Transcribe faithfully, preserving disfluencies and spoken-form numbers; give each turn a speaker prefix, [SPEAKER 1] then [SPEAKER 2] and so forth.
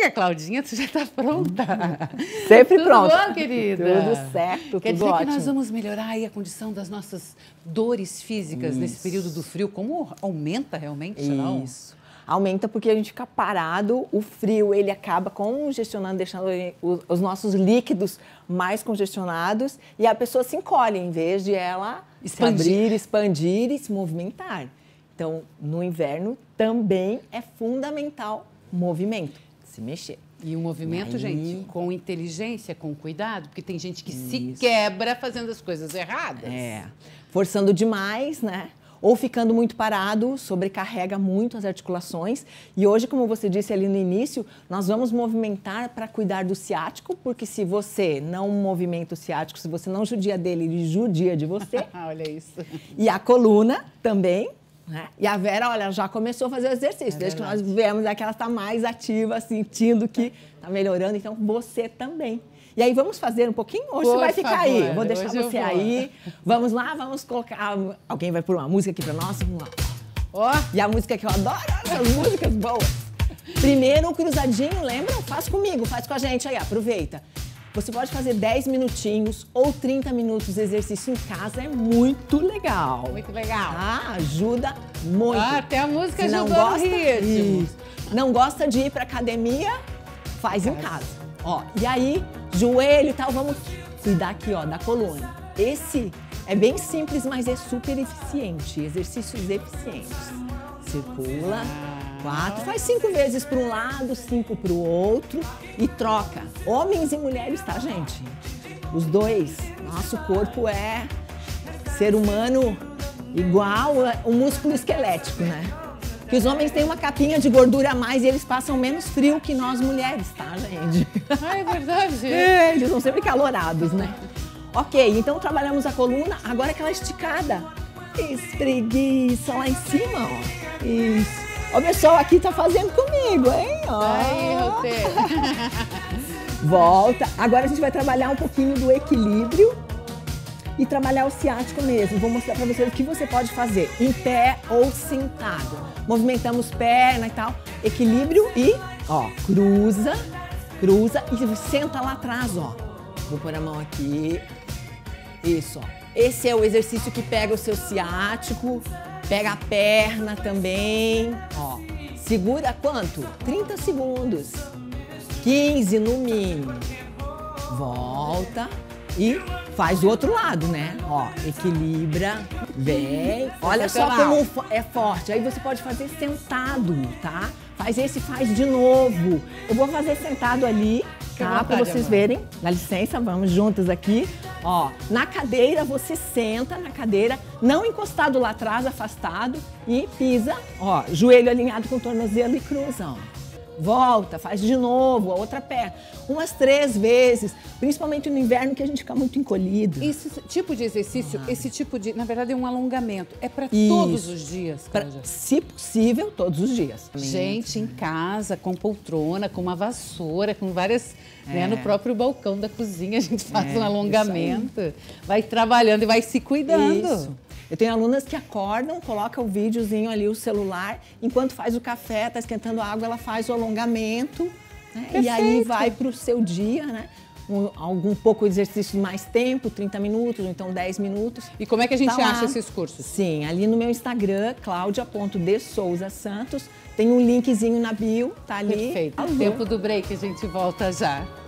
[SPEAKER 1] a Claudinha, tu já tá pronta.
[SPEAKER 2] Sempre
[SPEAKER 1] Tudo
[SPEAKER 2] pronta.
[SPEAKER 1] bom, querida?
[SPEAKER 2] Tudo certo,
[SPEAKER 1] Quer
[SPEAKER 2] tudo
[SPEAKER 1] dizer
[SPEAKER 2] ótimo.
[SPEAKER 1] que nós vamos melhorar aí a condição das nossas dores físicas
[SPEAKER 2] Isso.
[SPEAKER 1] nesse período do frio? Como aumenta realmente, não?
[SPEAKER 2] Isso. Aumenta porque a gente fica parado, o frio ele acaba congestionando, deixando os, os nossos líquidos mais congestionados e a pessoa se encolhe em vez de ela
[SPEAKER 1] Expandir.
[SPEAKER 2] se abrir, expandir e se movimentar. Então, no inverno também é fundamental movimento, se mexer.
[SPEAKER 1] E o movimento,
[SPEAKER 2] E aí?
[SPEAKER 1] gente, com inteligência, com cuidado, porque tem gente que se
[SPEAKER 2] Isso.
[SPEAKER 1] quebra fazendo as coisas erradas.
[SPEAKER 2] É, forçando demais, né? Ou ficando muito parado, sobrecarrega muito as articulações. E hoje, como você disse ali no início, nós vamos movimentar para cuidar do ciático, porque se você não movimenta o ciático, se você não judia dele, ele judia de você.
[SPEAKER 1] Olha isso.
[SPEAKER 2] E a coluna também, né? E a Vera, olha, já começou a fazer o exercício.
[SPEAKER 1] É
[SPEAKER 2] Desde que
[SPEAKER 1] verdade.
[SPEAKER 2] nós viemos aqui, ela está mais ativa, sentindo que está melhorando. Então, você também. E aí, vamos fazer um pouquinho? Hoje
[SPEAKER 1] Por
[SPEAKER 2] você vai ficar
[SPEAKER 1] favor,
[SPEAKER 2] aí. Eu vou deixar
[SPEAKER 1] hoje eu
[SPEAKER 2] você
[SPEAKER 1] vou.
[SPEAKER 2] aí. Vamos lá, vamos colocar... Alguém vai pôr uma música aqui para nós? Vamos lá.
[SPEAKER 1] Ó,
[SPEAKER 2] E a música que eu adoro, as músicas boas. Primeiro, o cruzadinho, lembra? Faz comigo, faz com a gente aí, aproveita. Você pode fazer dez minutinhos ou trinta minutos de exercício em casa, é muito legal.
[SPEAKER 1] muito legal.
[SPEAKER 2] Ah, ajuda muito.
[SPEAKER 1] Ah, até a música
[SPEAKER 2] Se não
[SPEAKER 1] ajudou no
[SPEAKER 2] gosta,
[SPEAKER 1] ritmo.
[SPEAKER 2] isso. Não gosta de ir pra academia, faz em casa. Ó, e aí, joelho e tal, vamos cuidar aqui, ó, da coluna. Esse é bem simples, mas é super eficiente. Exercícios eficientes. Circula, quatro, faz cinco vezes para um lado, cinco para o outro e troca. Homens e mulheres, tá, gente? Os dois. Nosso corpo é ser humano igual o músculo esquelético, né? Que os homens têm uma capinha de gordura a mais e eles passam menos frio que nós mulheres, tá, gente?
[SPEAKER 1] Ah, é verdade.
[SPEAKER 2] É, eles são sempre calorados, né? Ok, então trabalhamos a coluna, agora aquela esticada. Espreguiça lá em cima, ó. Isso. Ó, o pessoal aqui tá fazendo comigo, hein? Ó.
[SPEAKER 1] Aí, roteiro.
[SPEAKER 2] Volta. Agora a gente vai trabalhar um pouquinho do equilíbrio e trabalhar o ciático mesmo. Vou mostrar pra vocês o que você pode fazer, em pé ou sentado. Movimentamos perna e tal. Equilíbrio e, ó, cruza, cruza e senta lá atrás, ó. Vou pôr a mão aqui. Isso, ó. Esse é o exercício que pega o seu ciático, pega a perna também, ó. Segura quanto? trinta segundos. quinze no mínimo. Volta e faz do outro lado, né? Ó, equilibra, vem. Olha só como é forte. Aí você pode fazer sentado, tá? Faz esse, faz de novo. Eu vou fazer sentado ali, tá? Para vocês verem. Dá licença, vamos juntos aqui. Ó, na cadeira, você senta na cadeira, não encostado lá atrás, afastado, e pisa, ó, joelho alinhado com o tornozelo e cruza, ó. Volta, faz de novo, a outra perna, umas três vezes, principalmente no inverno que a gente fica muito encolhido.
[SPEAKER 1] Esse tipo de exercício, ah. esse tipo de, na verdade, é um alongamento. É para
[SPEAKER 2] Isso.
[SPEAKER 1] todos os dias,
[SPEAKER 2] pra, se possível, todos os dias.
[SPEAKER 1] Gente, em casa, com poltrona, com uma vassoura, com várias... É. Né, no próprio balcão da cozinha a gente faz é, um alongamento. Vai trabalhando e vai se cuidando.
[SPEAKER 2] Isso. Eu tenho alunas que acordam, colocam o videozinho ali, o celular, enquanto faz o café, tá esquentando a água, ela faz o alongamento, né? E aí vai para o seu dia, né? Um, algum pouco exercício de mais tempo, trinta minutos, ou então dez minutos.
[SPEAKER 1] E como é que a gente
[SPEAKER 2] tá
[SPEAKER 1] acha
[SPEAKER 2] lá.
[SPEAKER 1] esses cursos?
[SPEAKER 2] Sim, ali no meu Instagram, claudia ponto de souza santos, tem um linkzinho na bio, tá ali.
[SPEAKER 1] Perfeito.
[SPEAKER 2] Alô.
[SPEAKER 1] Tempo do break, a gente volta já.